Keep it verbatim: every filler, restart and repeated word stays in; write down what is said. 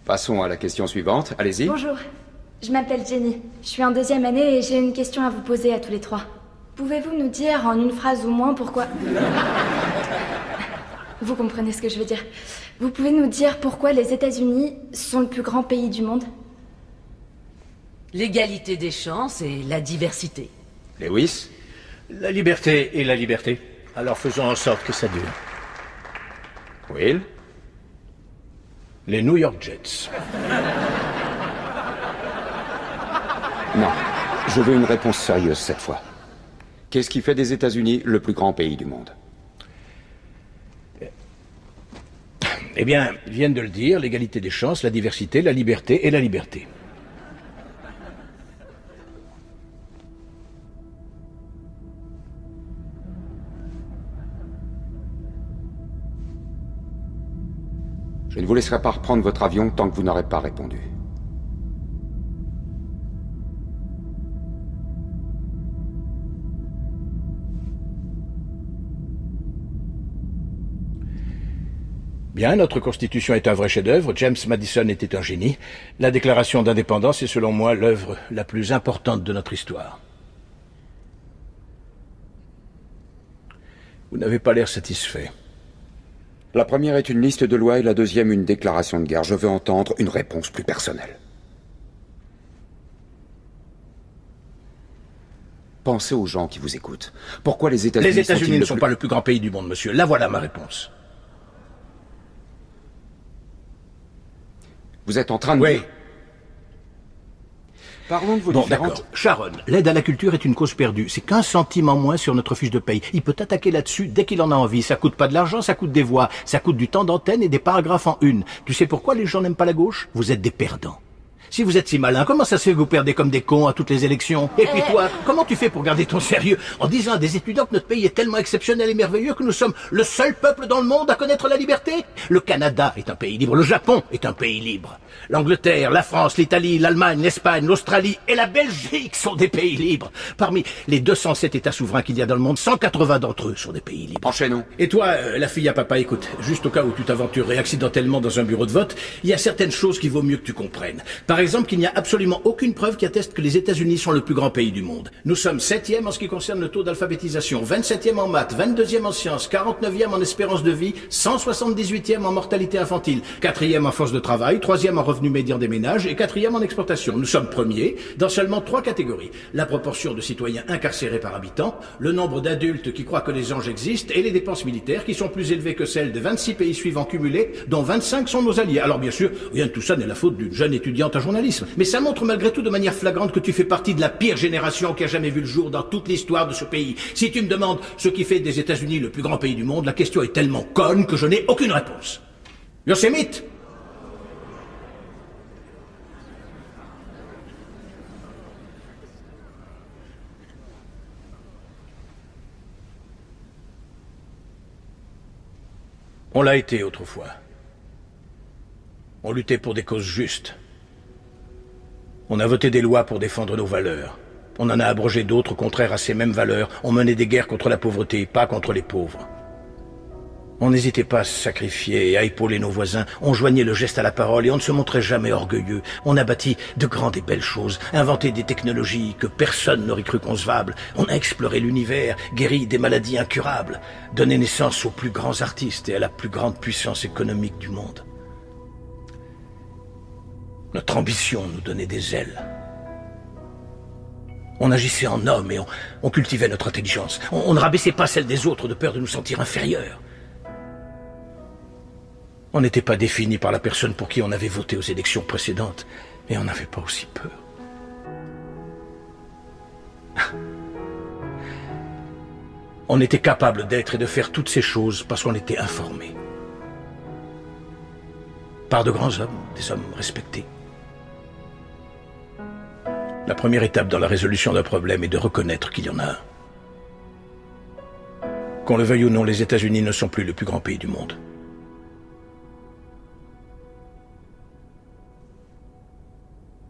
Passons à la question suivante. Allez-y. Bonjour, je m'appelle Jenny. Je suis en deuxième année et j'ai une question à vous poser à tous les trois. Pouvez-vous nous dire en une phrase ou moins pourquoi... Vous comprenez ce que je veux dire. Vous pouvez nous dire pourquoi les États-Unis sont le plus grand pays du monde? L'égalité des chances et la diversité. Lewis? La liberté et la liberté. Alors faisons en sorte que ça dure. Will? Les New York Jets. Non. Je veux une réponse sérieuse cette fois. Qu'est-ce qui fait des États-Unis le plus grand pays du monde? Eh bien, ils viennent de le dire, l'égalité des chances, la diversité, la liberté et la liberté. Je ne vous laisserai pas reprendre votre avion tant que vous n'aurez pas répondu. Bien, notre Constitution est un vrai chef-d'œuvre. James Madison était un génie. La Déclaration d'indépendance est selon moi l'œuvre la plus importante de notre histoire. Vous n'avez pas l'air satisfait. La première est une liste de lois et la deuxième une déclaration de guerre. Je veux entendre une réponse plus personnelle. Pensez aux gens qui vous écoutent. Pourquoi les États-Unis Les États-Unis ne sont plus... pas le plus grand pays du monde, monsieur. Là voilà ma réponse. Vous êtes en train de... Oui. Parlons de vos Bon, différentes... d'accord. Sharon, l'aide à la culture est une cause perdue. C'est quinze centimes en moins sur notre fiche de paye. Il peut attaquer là-dessus dès qu'il en a envie. Ça coûte pas de l'argent, ça coûte des voix. Ça coûte du temps d'antenne et des paragraphes en une. Tu sais pourquoi les gens n'aiment pas la gauche? Vous êtes des perdants. Si vous êtes si malin, comment ça se fait que vous perdez comme des cons à toutes les élections? Et puis toi, comment tu fais pour garder ton sérieux en disant à des étudiants que notre pays est tellement exceptionnel et merveilleux que nous sommes le seul peuple dans le monde à connaître la liberté? Le Canada est un pays libre, le Japon est un pays libre. L'Angleterre, la France, l'Italie, l'Allemagne, l'Espagne, l'Australie et la Belgique sont des pays libres. Parmi les deux cent sept États souverains qu'il y a dans le monde, cent quatre-vingts d'entre eux sont des pays libres. Enchaînons. Et toi, euh, la fille à papa, écoute, juste au cas où tu t'aventurerais accidentellement dans un bureau de vote, il y a certaines choses qu'il vaut mieux que tu comprennes. Par exemple, qu'il n'y a absolument aucune preuve qui atteste que les États-Unis sont le plus grand pays du monde. Nous sommes septième en ce qui concerne le taux d'alphabétisation, vingt-septième en maths, vingt-deuxième en sciences, quarante-neuvième en espérance de vie, cent soixante-dix-huitième en mortalité infantile, quatrième en force de travail, troisième en revenu médian des ménages et quatrième en exportation. Nous sommes premiers dans seulement trois catégories. La proportion de citoyens incarcérés par habitant, le nombre d'adultes qui croient que les anges existent et les dépenses militaires qui sont plus élevées que celles des vingt-six pays suivants cumulés, dont vingt-cinq sont nos alliés. Alors bien sûr, rien de tout ça n'est la faute d'une jeune étudiante en journalisme. Mais ça montre malgré tout de manière flagrante que tu fais partie de la pire génération qui a jamais vu le jour dans toute l'histoire de ce pays. Si tu me demandes ce qui fait des États-Unis le plus grand pays du monde, la question est tellement conne que je n'ai aucune réponse. Yosemite. On l'a été autrefois. On luttait pour des causes justes. On a voté des lois pour défendre nos valeurs. On en a abrogé d'autres contraires à ces mêmes valeurs. On menait des guerres contre la pauvreté, pas contre les pauvres. On n'hésitait pas à se sacrifier et à épauler nos voisins. On joignait le geste à la parole et on ne se montrait jamais orgueilleux. On a bâti de grandes et belles choses, inventé des technologies que personne n'aurait cru concevables. On a exploré l'univers, guéri des maladies incurables, donné naissance aux plus grands artistes et à la plus grande puissance économique du monde. Notre ambition nous donnait des ailes. On agissait en homme et on, on cultivait notre intelligence. On, on ne rabaissait pas celle des autres de peur de nous sentir inférieurs. On n'était pas défini par la personne pour qui on avait voté aux élections précédentes, et on n'avait pas aussi peur. On était capable d'être et de faire toutes ces choses parce qu'on était informés. Par de grands hommes, des hommes respectés. La première étape dans la résolution d'un problème est de reconnaître qu'il y en a un. Qu'on le veuille ou non, les États-Unis ne sont plus le plus grand pays du monde. Ça te va ?